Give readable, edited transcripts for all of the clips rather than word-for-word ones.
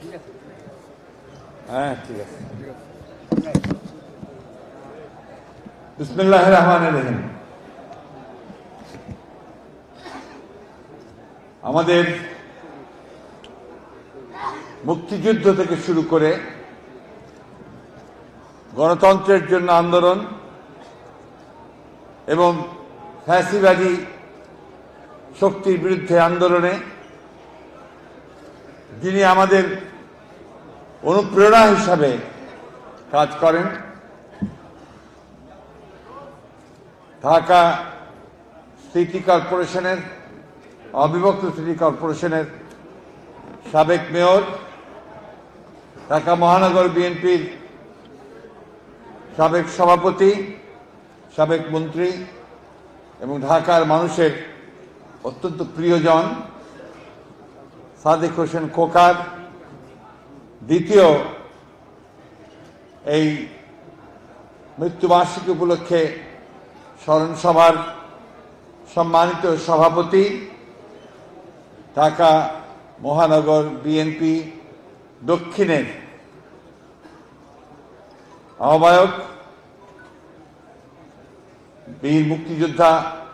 হ্যাঁ, ঠিক আছে। বিসমিল্লাহির রহমানির রহিম। আমাদের মুক্তিযুদ্ধ থেকে শুরু করে গণতন্ত্রের জন্য আন্দোলন এবং ফ্যাসিবাদী শক্তির বিরুদ্ধে আন্দোলনে যিনি আমাদের অনুপ্রেরণা হিসাবে কাজ করেন, ঢাকা সিটি কর্পোরেশনের, অবিভক্ত সিটি কর্পোরেশনের সাবেক মেয়র, ঢাকা মহানগর বিএনপির সাবেক সভাপতি, সাবেক মন্ত্রী এবং ঢাকার মানুষের অত্যন্ত প্রিয়জন সাদেক হোসেন খোকার দ্বিতীয় এই মৃত্যুবার্ষিকী উপলক্ষে স্মরণ সভার সম্মানিত সভাপতি, ঢাকা মহানগর বিএনপি দক্ষিণের আহ্বায়ক, বীর মুক্তিযোদ্ধা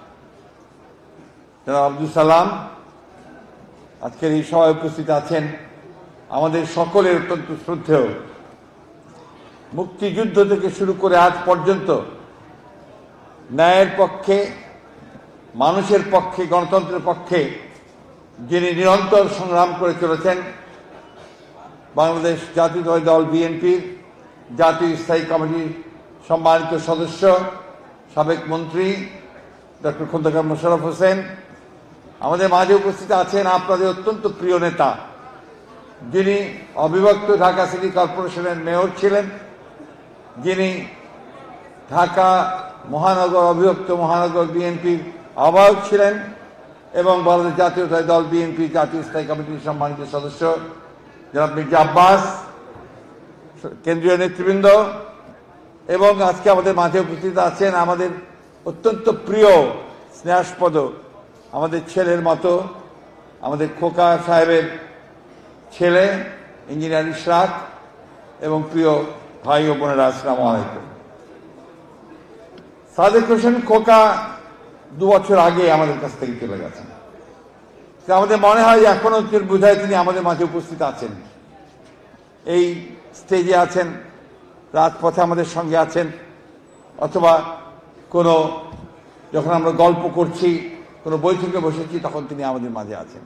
জনাব আব্দুল সালাম, আজকের এই সভায় উপস্থিত আছেন আমাদের সকলের অত্যন্ত শ্রদ্ধেয়, মুক্তিযুদ্ধ থেকে শুরু করে আজ পর্যন্ত ন্যায়ের পক্ষে, মানুষের পক্ষে, গণতন্ত্রের পক্ষে যিনি নিরন্তর সংগ্রাম করে চলেছেন, বাংলাদেশ জাতীয়তাবাদী দল বিএনপির জাতীয় স্থায়ী কমিটির সম্মানিত সদস্য, সাবেক মন্ত্রী ডক্টর খন্দকার মোশাররফ হোসেন, আমাদের মাঝে উপস্থিত আছেন আপনাদের অত্যন্ত প্রিয় নেতা, যিনি অবিভক্ত ঢাকা সিটি কর্পোরেশনের মেয়র ছিলেন, যিনি ঢাকা মহানগর, অবিভক্ত মহানগর বিএনপির আহ্বায়ক ছিলেন এবং বাংলাদেশ জাতীয়তাবাদী দল বিএনপি জাতীয় স্থায়ী কমিটির সম্মানিত সদস্য জনাব মির্জা আব্বাস, কেন্দ্রীয় নেতৃবৃন্দ, এবং আজকে আমাদের মাঝে উপস্থিত আছেন আমাদের অত্যন্ত প্রিয়, স্নেহাস্পদ, আমাদের ছেলের মতো, আমাদের খোকা সাহেবের ছেলে ইঞ্জিনিয়ার ইশরাক এবং প্রিয় ভাই ও বোনেরা, আসসালামু আলাইকুম। সাদেক হোসেন খোকা 2 বছর আগে আমাদের কাছ থেকে চলে গেছেন। আমাদের মনে হয় এখনো বোঝায় তিনি আমাদের মাঝে উপস্থিত আছেন, এই স্টেজে আছেন, রাজপথে আমাদের সঙ্গে আছেন, অথবা কোনো যখন আমরা গল্প করছি, কোনো বৈঠকে বসেছি, তখন তিনি আমাদের মাঝে আছেন।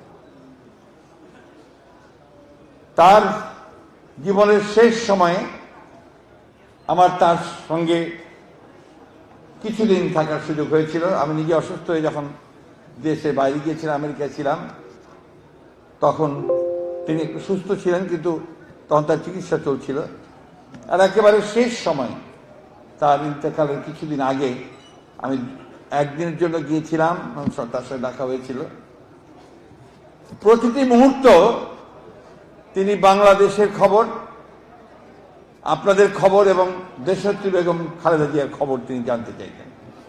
তার জীবনের শেষ সময়ে আমার তার সঙ্গে কিছুদিন থাকার সুযোগ হয়েছিল। আমি নিজে অসুস্থ হয়ে যখন দেশের বাইরে গিয়েছিলাম, আমেরিকায় ছিলাম, তখন তিনি একটু সুস্থ ছিলেন, কিন্তু তখন তার চিকিৎসা চলছিল। আর একেবারে শেষ সময়, তার ইন্তেকালের কিছুদিন আগে আমি একদিনের জন্য গিয়েছিলাম, তার সাথে দেখা হয়েছিল। প্রতিটি মুহূর্ত তিনি বাংলাদেশের খবর, আপনাদের খবর এবং দেশনেত্রী বেগম খালেদা জিয়ার খবর তিনি জানতে চাইতেন।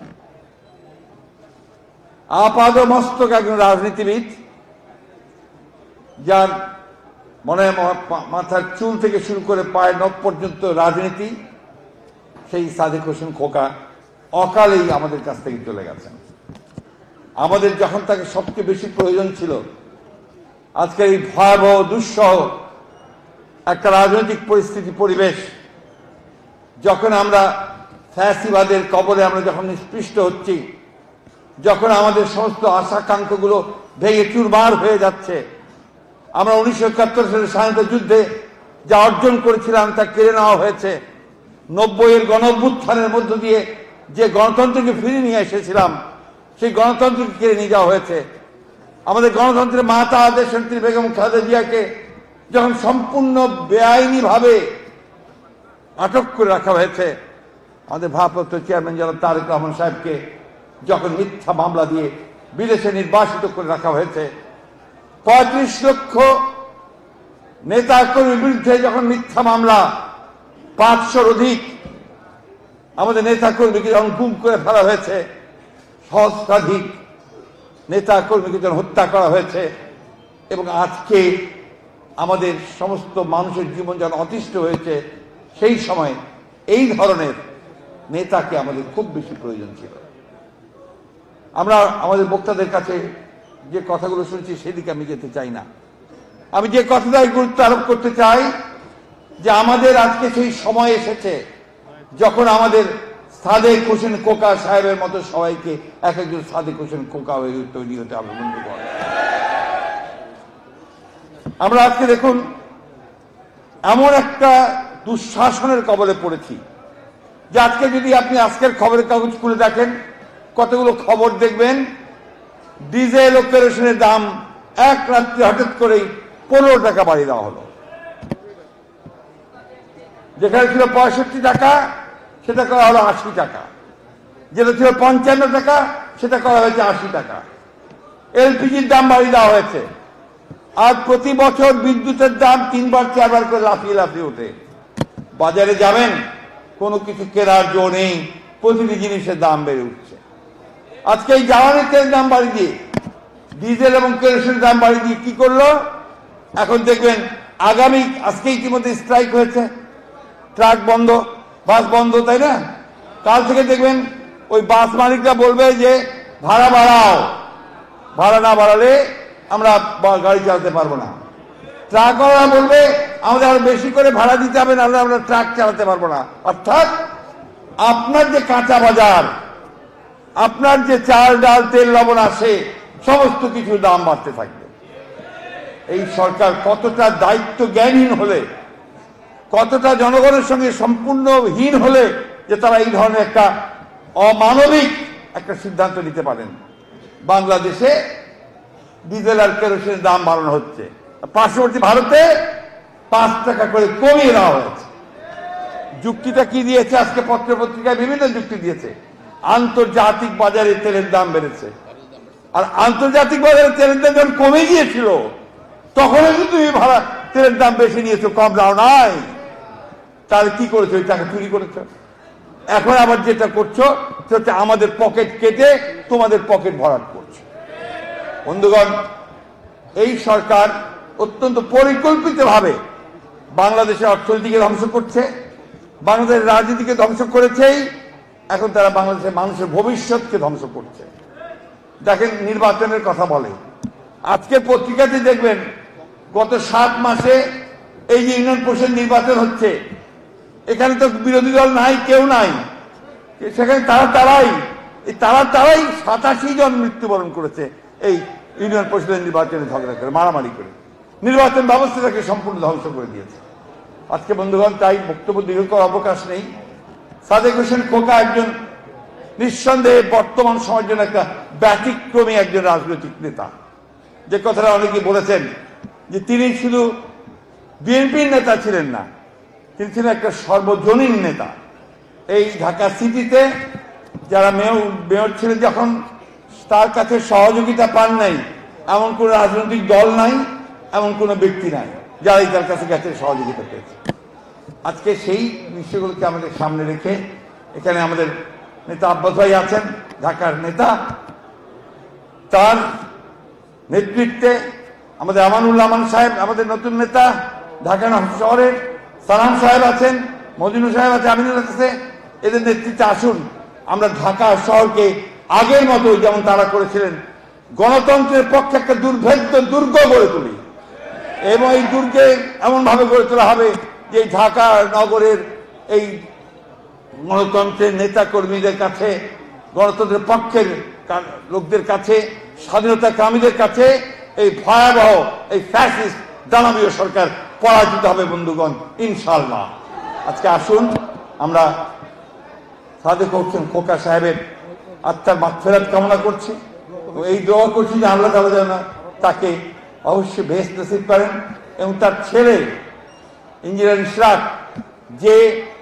আপাদ মস্তক একজন রাজনীতিবিদ, যার মনে মাথার চুল থেকে শুরু করে পায়ের নখ পর্যন্ত রাজনীতি, সেই সাদেক হোসেন খোকা অকালেই আমাদের কাছ থেকে চলে গেছেন। আমাদের যখন তাকে সবচেয়ে বেশি প্রয়োজন ছিল, আজকের এই ভয়াবহ দুঃসহ একটা রাজনৈতিক পরিস্থিতি, পরিবেশ, যখন আমরা ফ্যাসিবাদের কবলে আমরা যখন নিষ্পৃষ্ট হচ্ছি, যখন আমাদের সমস্ত আশাকাঙ্ক্ষাগুলো ভেঙে চুরমার হয়ে যাচ্ছে, আমরা 1971 সালের স্বাধীনতা যুদ্ধে যা অর্জন করেছিলাম তা কেড়ে নেওয়া হয়েছে, 90-এর গণঅভ্যুত্থানের মধ্য দিয়ে যে গণতন্ত্রকে ফিরিয়ে নিয়ে এসেছিলাম, সেই গণতন্ত্রকে কেড়ে নিয়ে যাওয়া হয়েছে। আমাদের গণতন্ত্রের মাতা দেশনেত্রী বেগম খালেদা জিয়াকে যখন সম্পূর্ণ বেআইনিভাবে আটক করে রাখা হয়েছে, আমাদের ভারপ্রাপ্ত চেয়ারম্যান জনাব তারেক রহমান সাহেবকে যখন মিথ্যা মামলা দিয়ে বিদেশে নির্বাসিত করে রাখা হয়েছে, 35 লক্ষ নেতা কর্মীর বিরুদ্ধে যখন মিথ্যা মামলা, 500-র অধিক আমাদের নেতা কর্মীকে যখন গুম করে ফেলা হয়েছে, সহস্রাধিক নেতা কর্মীকে যখন হত্যা করা হয়েছে, এবং আজকে আমাদের সমস্ত মানুষের জীবন যেন অতিষ্ঠ হয়েছে, সেই সময় এই ধরনের নেতাকে আমাদের খুব বেশি প্রয়োজন ছিল। আমরা আমাদের বক্তাদের কাছে যে কথাগুলো শুনছি সেদিকে আমি যেতে চাই না। আমি যে কথাটাই গুরুত্ব আরোপ করতে চাই যে আমাদের আজকে সেই সময় এসেছে যখন আমাদের সাদেক হোসেন খোকা সাহেবের মতো সবাইকে এক একজন সাদেক হোসেন খোকা হয়ে তৈরি হতে হবে বন্ধুগণ। আমরা আজকে দেখুন এমন একটা দুঃশাসনের কবলে পড়েছি যে আজকে যদি আপনি আজকের খবরের কাগজ খুলে দেখেন, কতগুলো খবর দেখবেন ডিজেল ও কেরোসিনের দাম এক রাত্রে হঠাৎ করেই 15 টাকা বাড়িয়ে দেওয়া হলো। যেখানে ছিল 65 টাকা সেটা করা হলো 80 টাকা, যেটা ছিল 55 টাকা সেটা করা হয়েছে 80 টাকা। এলপিজির দাম বাড়িয়ে দেওয়া হয়েছে। আর প্রতি বছর বিদ্যুতের দাম 3বার 4বার করে লাফিয়ে লাফিয়ে ওঠে। বাজারে যাবেন, কোনো কিছু কেনার জো নেই, প্রতিটি জিনিসের দাম বেড়ে উঠছে। আজকে এই জ্বালানি তেলের দাম বাড়িয়ে দিয়ে, ডিজেল এবং কেরোসিনের দাম বাড়িয়ে দিয়ে কি করলো? এখন দেখবেন আজকে ইতিমধ্যে স্ট্রাইক হয়েছে, ট্রাক বন্ধ, বাস বন্ধ, তাই না? কাল থেকে দেখবেন ওই বাস মালিকরা বলবে যে ভাড়া বাড়াও, ভাড়া না বাড়ালে আমরা গাড়ি চালাতে পারবো না। ট্রাকওয়ালা বলবে আমাদের আরো বেশি করে ভাড়া দিতে হবে, নাহলে আমরা ট্রাক চালাতে পারবো না। অর্থাৎ আপনার যে কাঁচা বাজার, আপনার যে চাল ডাল তেল লবণ আসে, সমস্ত কিছু দাম বাড়তে থাকবে। এই সরকার কতটা দায়িত্ব জ্ঞানহীন হলে, কতটা জনগণের সঙ্গে সম্পূর্ণহীন হলে যে তারা এই ধরনের একটা অমানবিক একটা সিদ্ধান্ত নিতে পারেন। বাংলাদেশে ডিজেল আর কেরোসিনের দাম বাড়ানো হচ্ছে, পার্শ্ববর্তী ভারতে 5 টাকা করে কমিয়ে দেওয়া হয়েছে। যুক্তিটা কি দিয়েছে? আজকে পত্র পত্রিকায় বিভিন্ন যুক্তি দিয়েছে। আন্তর্জাতিক বাজারে তেলের দাম বেড়েছে, আর আন্তর্জাতিক বাজারে তেলের দাম যখন কমে গিয়েছিল তখনও কিন্তু ভাড়া তেলের দাম বেশি নিয়েছো, কম দাও নাই। তাহলে কি করেছো? ওই টাকা চুরি করেছো। এখন আবার যেটা করছো সেটা হচ্ছে আমাদের পকেট কেটে তোমাদের পকেট ভরাট করছো। বন্ধুগণ, এই সরকার অত্যন্ত পরিকল্পিতভাবে বাংলাদেশের অর্থনীতিকে ধ্বংস করছে, বাংলাদেশের রাজনীতিকে ধ্বংস করেছেই, এখন তারা বাংলাদেশের মানুষের ভবিষ্যৎকে ধ্বংস করছে। দেখেন, নির্বাচনের কথা বলে, আজকে পত্রিকাতে দেখবেন গত 7 মাসে এই যে ইউনিয়ন পরিষদ নির্বাচন হচ্ছে, এখানে তো বিরোধী দল নাই, কেউ নাই, সেখানে তারাই 87 জন মৃত্যুবরণ করেছে এই ইউনিয়ন পরিষদের নির্বাচনে ঝগড়া করে, মারামারি করে, নির্বাচন ব্যবস্থাটাকে সম্পূর্ণ ধ্বংস করে দিয়েছে। আজকে বন্ধুগণ, তাই বক্তব্য দীর্ঘ করার অবকাশ নেই। সাদেক হোসেন খোকা একজন নিঃসন্দেহে বর্তমান সময়ের জন্য একটা ব্যতিক্রমী একজন রাজনৈতিক নেতা। যে কথাটা অনেকে বলেছেন যে তিনি শুধু বিএনপির নেতা ছিলেন না, তিনি ছিলেন একটা সর্বজনীন নেতা। এই ঢাকা সিটিতে যারা মেয়র ছিলেন, যখন তার কাছে সহযোগিতা পান নাই এমন কোন রাজনৈতিক দল নাই, এমন কোন ব্যক্তি নাই যারাই তার কাছে গেছে সহযোগিতা পেয়েছে। আজকে সেই বিষয়গুলোকে আমাদের সামনে রেখে এখানে আমাদের নেতা আব্বাস ভাই আছেন, ঢাকার নেতা, তার নেতৃত্বে আমাদের আমানুল্লাহ আমান সাহেব আমাদের নতুন নেতা, ঢাকা শহরের সালাম সাহেব আছেন, মজিনুর সাহেব আছে, আমিনুল আছে, এদের নেতৃত্বে আসুন আমরা ঢাকা শহরকে আগের মতো যেমন তারা করেছিলেন গণতন্ত্রের পক্ষে একটা দুর্ভেদ্য দুর্গ গড়ে তুলি, এবং এই দুর্গে এমন ভাবে গড়ে তোলা হবে যে ঢাকা নগরের এই গণতন্ত্রের নেতা কর্মীদের কাছে, গণতন্ত্রের পক্ষের লোকদের কাছে, স্বাধীনতা কামীদের কাছে এই ভয়াবহ এই ফ্যাসিস্ট দানবীয় সরকার পরাজিত হবে বন্ধুগণ, ইনশাআল্লাহ। আজকে আসুন আমরা সাদেক হোসেন খোকা সাহেবের আত্মার মাগফিরাত কামনা করছি, এই দোয়া করছি যে আল্লাহ তাআলা যেন তাকে অবশ্যই বেহেশত নসিব করেন, এবং তার ছেলে ইঞ্জিনিয়ার ইশরাক যে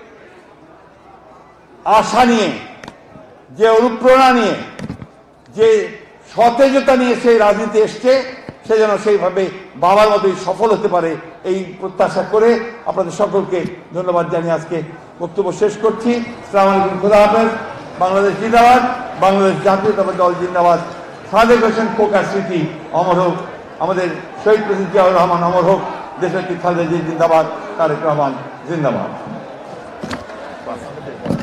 আশা নিয়ে, যে অনুপ্রেরণা নিয়ে, যে সতেজতা নিয়ে সেই রাজনীতি এসছে, সে যেন সেইভাবে বাবার মতোই সফল হতে পারে, এই প্রত্যাশা করে আপনাদের সকলকে ধন্যবাদ জানিয়ে আজকে বক্তব্য শেষ করছি। আসসালামু আলাইকুম, খুদা হাফেজ। বাংলাদেশ জিন্দাবাদ, বাংলাদেশ জাতীয়তাবাদী দল জিন্দাবাদ। সাদেক হোসেন খোকার স্মৃতি অমর হোক, আমাদের শহীদ প্রেসিডেন্ট জিয়াউর রহমান অমর হোক, দেশনেত্রী খালেদা জিয়া জিন্দাবাদ, তারেক রহমান জিন্দাবাদ।